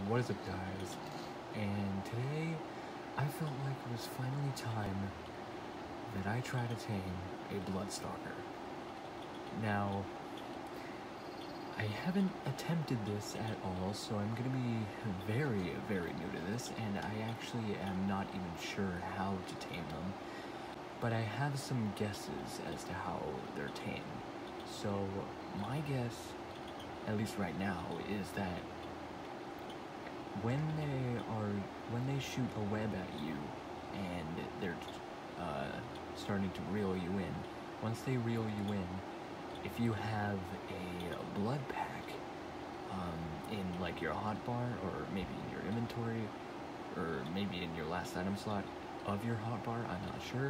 What is up, guys? And today I felt like it was finally time that I try to tame a Bloodstalker. Now, I haven't attempted this at all, so I'm gonna be very, very new to this, and I actually am not even sure how to tame them. But I have some guesses as to how they're tamed. So my guess, at least right now, is that when they shoot a web at you and they're starting to reel you in, once they reel you in, if you have a blood pack in like your hotbar, or maybe in your inventory, or maybe in your last item slot of your hotbar, I'm not sure,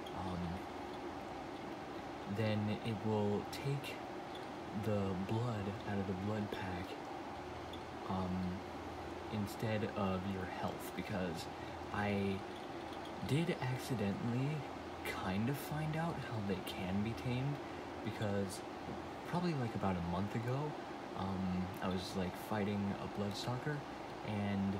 then it will take the blood out of the blood pack instead of your health, because I did accidentally kind of find out how they can be tamed, because probably like about a month ago, I was like fighting a Bloodstalker, and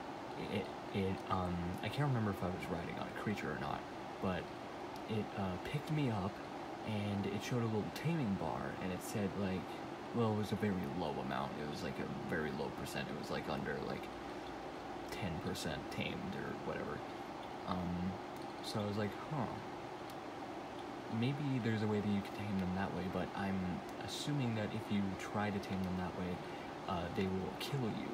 I can't remember if I was riding on a creature or not, but it picked me up, and it showed a little taming bar, and it said like, well, it was a very low amount. It was like a very low percent. It was like under like 10% tamed or whatever. So I was like, huh, maybe there's a way that you can tame them that way, but I'm assuming that if you try to tame them that way, they will kill you.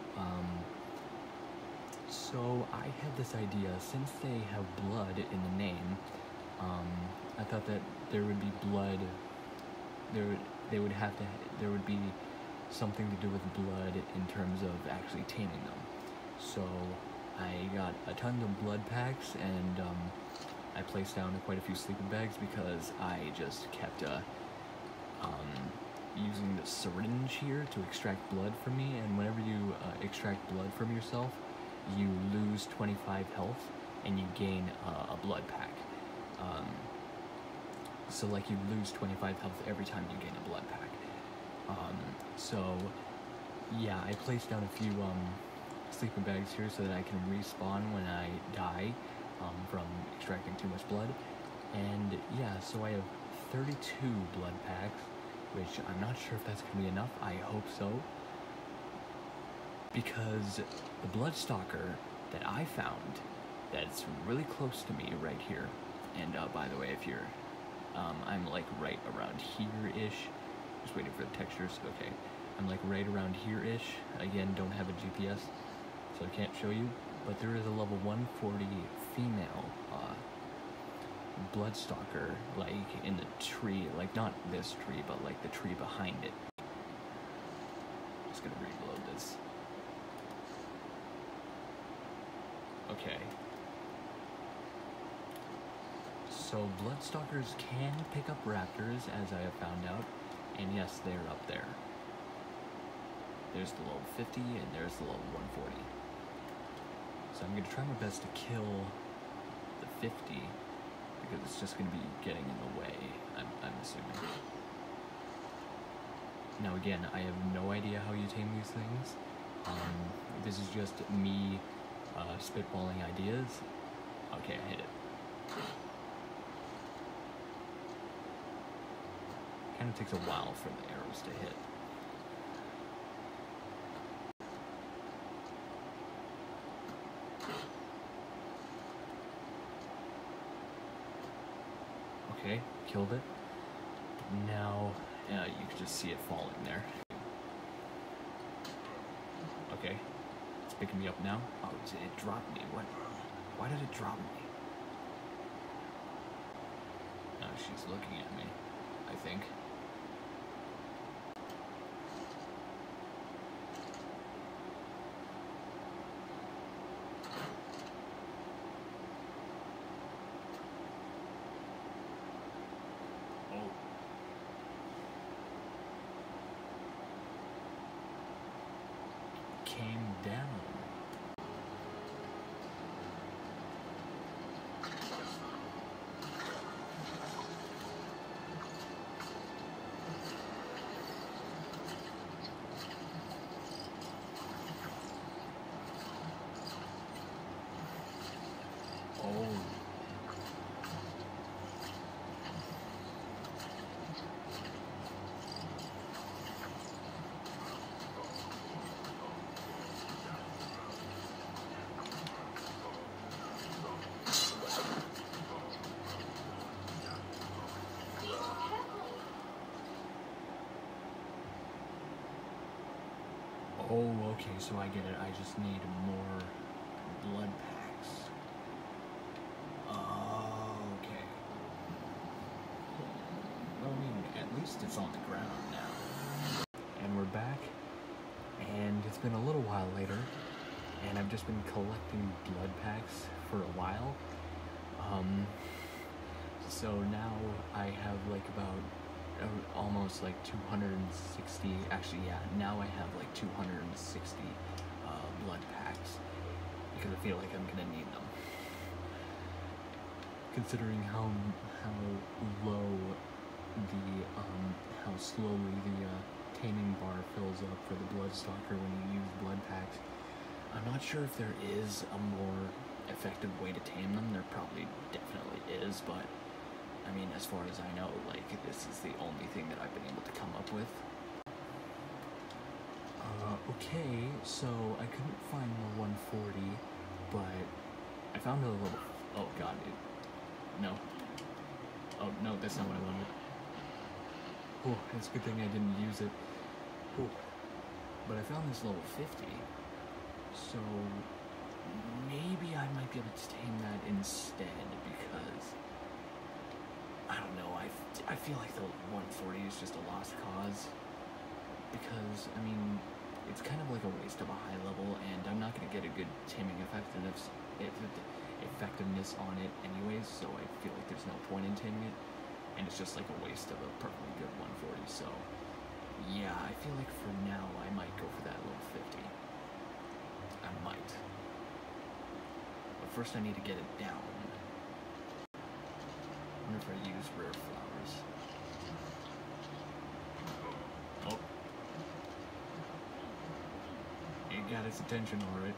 So I had this idea, since they have blood in the name, I thought that there would be blood, there would be something to do with blood in terms of actually taming them. So I got a ton of blood packs, and I placed down quite a few sleeping bags, because I just kept using the syringe here to extract blood from me, and whenever you extract blood from yourself, you lose 25 health and you gain a blood pack. So like you lose 25 health every time you gain a blood pack. So yeah, I placed down a few sleeping bags here so that I can respawn when I die from extracting too much blood. And yeah, so I have 32 blood packs, which I'm not sure if that's going to be enough. I hope so, because the Bloodstalker that I found that's really close to me right here, and by the way, if you're I'm like right around here-ish, just waiting for the textures. Okay, I'm like right around here-ish. Again, don't have a GPS, so I can't show you, but there is a level 140 female Bloodstalker, like in the tree, like not this tree, but like the tree behind it. Just gonna reload this. Okay. So Bloodstalkers can pick up raptors, as I have found out, and yes, they're up there. There's the level 50, and there's the level 140. So I'm going to try my best to kill the 50, because it's just going to be getting in the way, I'm assuming. Now again, I have no idea how you tame these things. This is just me spitballing ideas. Okay, I hit it. Kind of takes a while for the arrows to hit. Okay, killed it. Now, you can just see it falling there. Okay, it's picking me up now. Oh, it dropped me. What? Why did it drop me? Now she's looking at me, I think. Came down. Oh, okay, so I get it. I just need more blood packs. Oh, okay. Well, I mean, at least it's on the ground now. And we're back, and it's been a little while later, and I've just been collecting blood packs for a while. So now I have like about almost like 260, actually yeah, now I have like 260 blood packs, because I feel like I'm gonna need them. Considering how low the, how slowly the taming bar fills up for the Bloodstalker when you use blood packs, I'm not sure if there is a more effective way to tame them. There probably definitely is, but I mean, as far as I know, like, this is the only thing that I've been able to come up with. Okay, so I couldn't find the 140, but I found a little, oh god, no. Oh, no, that's not what I wanted. Oh, it's a good thing I didn't use it. Oh, but I found this level 50, so maybe I might be able to tame that instead, because I don't know, I feel like the 140 is just a lost cause, because, I mean, it's kind of like a waste of a high level, and I'm not going to get a good taming effectiveness on it anyways, so I feel like there's no point in taming it, and it's just like a waste of a perfectly good 140, so yeah, I feel like for now I might go for that level 50. I might. But first I need to get it down. I wonder if I use rare flowers. Oh. It got its attention, alright.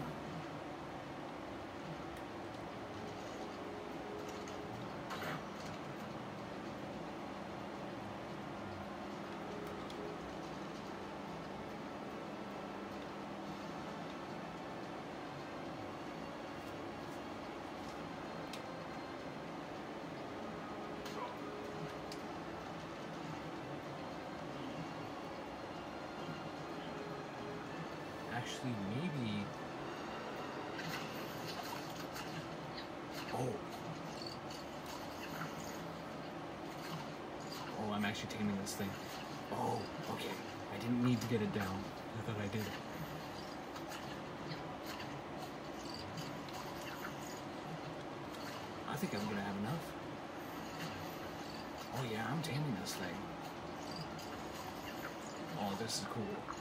Actually, maybe... Oh, I'm actually taming this thing. Oh, okay. I didn't need to get it down. I thought I did. I think I'm gonna have enough. Oh yeah, I'm taming this thing. Oh, this is cool.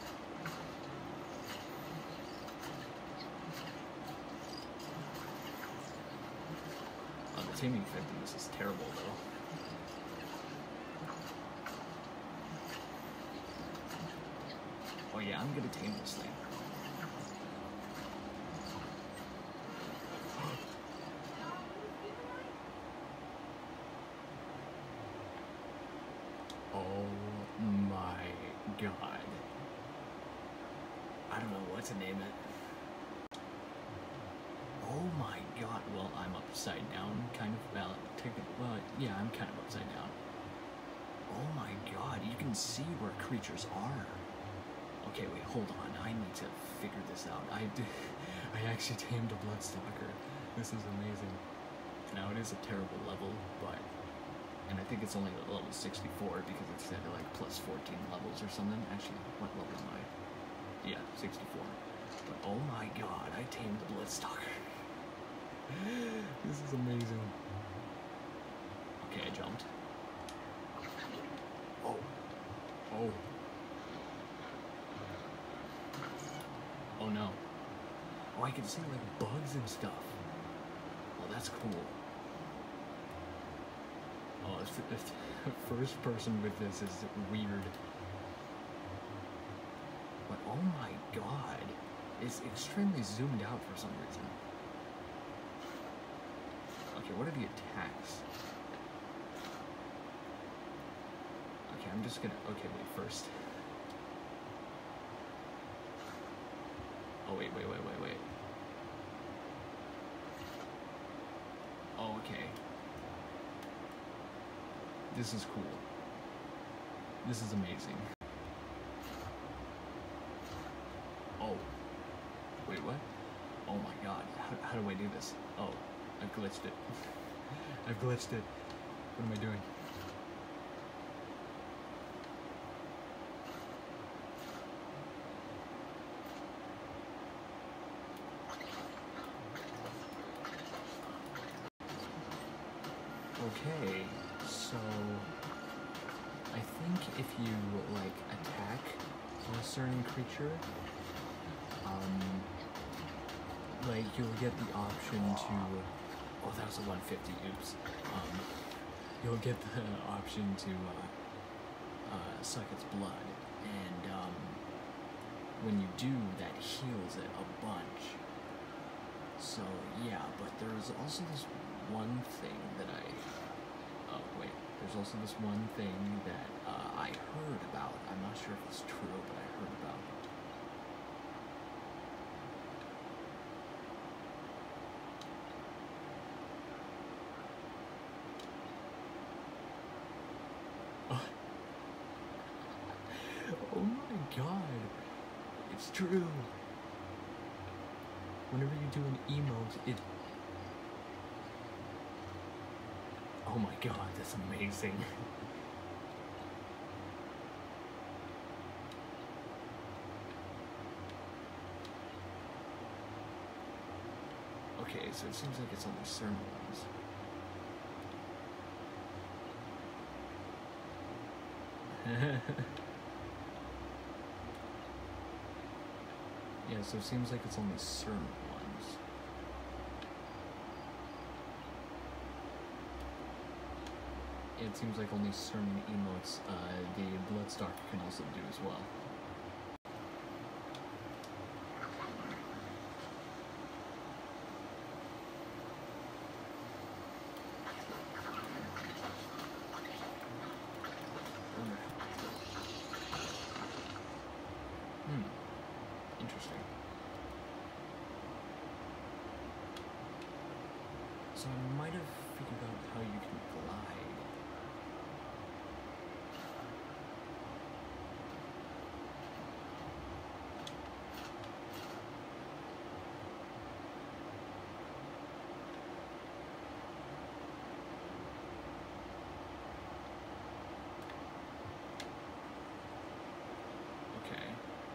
The taming effectiveness is terrible, though. Oh yeah, I'm gonna tame this thing. Oh my god. I don't know what to name it. Oh my god, well, I'm upside down, kind of, well, yeah, I'm kind of upside down. Oh my god, you can see where creatures are. Okay, wait, hold on, I need to figure this out. I actually tamed a Bloodstalker. This is amazing. Now, it is a terrible level, but, and I think it's only at level 64 because it's at like plus 14 levels or something. Actually, what level am I? Yeah, 64. But oh my god, I tamed the Bloodstalker. This is amazing. Okay, I jumped. Oh. Oh. Oh no. Oh, I can see like bugs and stuff. Oh, that's cool. Oh, the first person with this is weird. But oh my god. It's extremely zoomed out for some reason. Okay, what are the attacks? Okay, I'm just gonna... Okay, wait, first. Oh, wait. Oh, okay. This is cool. This is amazing. Oh. Wait, what? Oh my god. How do I do this? Oh, I've glitched it. I've glitched it. What am I doing? Okay, so I think if you like attack a certain creature, like you'll get the option to. Oh, that was a 150. Oops. You'll get the option to suck its blood, and when you do, that heals it a bunch. So yeah, but there's also this one thing that there's also this one thing that I heard about. I'm not sure if it's true, but I heard about it. Oh my god, it's true. Whenever you do an emote, it... Oh my god, that's amazing. Okay, so it seems like it's only certain ones. Yeah, so it seems like it's only certain ones. It seems like only certain emotes the Bloodstalker can also do as well. Interesting. So I might have figured out how you can glide. Okay.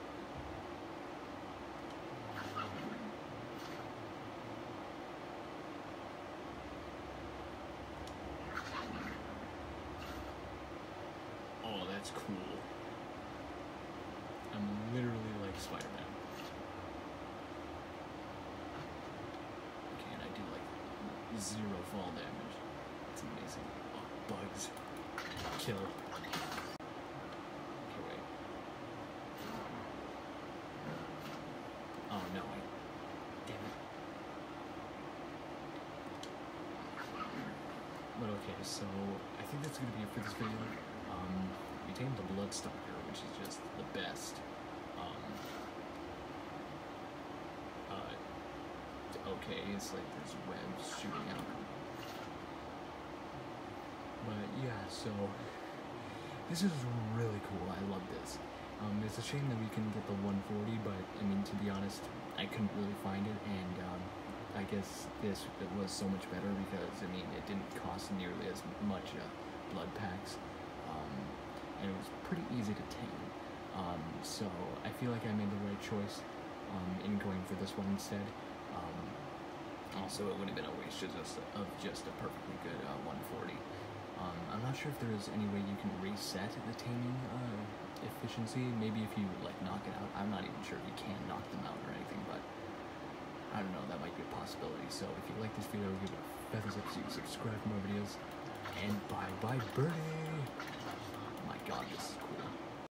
Oh, that's cool. I'm literally like Spider-Man. Okay, and I do like 0 fall damage. It's amazing. Oh, bugs. Kill. Okay, wait. Oh no, damn it. But okay, so I think that's gonna be it for this video. We tamed the Bloodstalker, which is just the best. Okay, it's like there's webs shooting out. But yeah, so this is really cool. I love this. It's a shame that we couldn't get the 140, but I mean, to be honest, I couldn't really find it, and I guess it was so much better because I mean, it didn't cost nearly as much blood packs, and it was pretty easy to tame. So I feel like I made the right choice in going for this one instead. Also, it would have been a waste of just a perfectly good 140. I'm not sure if there is any way you can reset the taming efficiency. Maybe if you like knock it out. I'm not even sure if you can knock them out or anything, but I don't know, that might be a possibility. So if you like this video, give it a thumbs up, subscribe for more videos, and bye bye birdie. Oh my god, this is cool.